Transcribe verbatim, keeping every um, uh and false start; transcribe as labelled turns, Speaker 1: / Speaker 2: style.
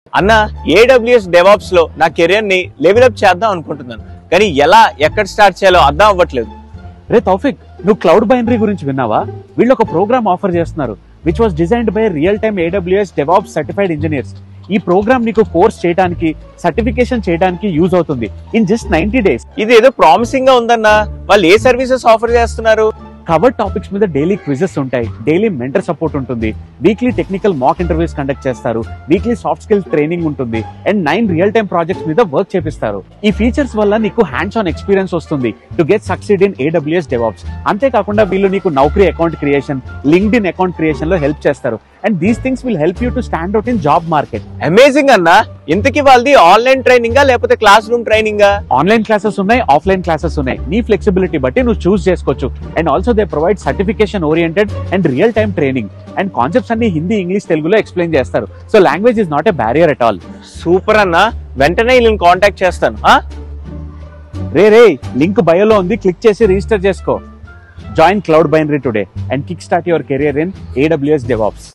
Speaker 1: అన్న AWS DevOps లో నా కెరీర్ ని లెవెల్ అప్ చేద్దాం అనుకుంటున్నాను, కానీ ఎలా ఎక్కడ స్టార్ట్ చేయాలో అర్థం అవ్వట్లేదు.
Speaker 2: రే తౌఫిక్, నువ్వు క్లౌడ్ బైనరీ గురించి విన్నావా? వీళ్ళు ఒక ప్రోగ్రామ్ ఆఫర్ చేస్తున్నారు which was designed by real time AWS DevOps certified engineers. ఈ ప్రోగ్రామ్ నీకు కోర్స్ చేయడానికి, సర్టిఫికేషన్ చేయడానికి యూజ్ అవుతుంది ఇన్ జస్ట్ నైన్టీ డేస్.
Speaker 1: ఇది ఏదో ప్రామిసింగ్ గా ఉందన్నా. వాళ్ళు ఏ సర్వీసెస్ ఆఫర్ చేస్తున్నారు?
Speaker 2: కవర్ టాపిక్స్ మీద డైలీ క్విజెస్ ఉంటాయి, డైలీ మెంటర్ సపోర్ట్ ఉంటుంది, weekly technical mock interviews conduct చేస్తారు, వీక్లీ సాఫ్ట్ స్కిల్స్ ట్రైనింగ్ ఉంటుంది, and nine real time projects మీద వర్క్ చేపిస్తారు. ఈ ఫీచర్స్ వల్ల నీకు హ్యాండ్స్ ఆన్ ఎక్స్పీరియన్స్ వస్తుంది to get succeed in AWS DevOps. అంతేకాకుండా వీళ్ళు నీకు Naukri account creation, LinkedIn account creation లో హెల్ప్ చేస్తారు. And these things will help you to stand out in job market.
Speaker 1: Amazing అన్న. ఇంతకీ వాళ్ళది ఆన్లైన్ ట్రైనింగా లేకపోతే క్లాస్ రూమ్ ట్రైనింగా?
Speaker 2: ఆన్లైన్ క్లాసెస్ ఉన్నాయి, ఆఫ్లైన్ క్లాసెస్ ఉన్నాయి. నీ ఫ్లెక్సిబిలిటీ బట్టి నువ్వు చూస్ చేసుకోవచ్చు. And also they provide certification oriented and real time training. And concepts అన్ని హిందీ, ఇంగ్లీష్, తెలుగులో ఎక్స్ప్లెయిన్ చేస్తారు. So language is not a barrier at all.
Speaker 1: Super అన్న, వెంటనే వీళ్ళని కాంటాక్ట్ చేస్తాను.
Speaker 2: రే రే లింక్ బయోలో ఉంది, క్లిక్ చేసి రిజిస్టర్ చేసుకో. Join Cloud Binary today and kick start your career in AWS DevOps.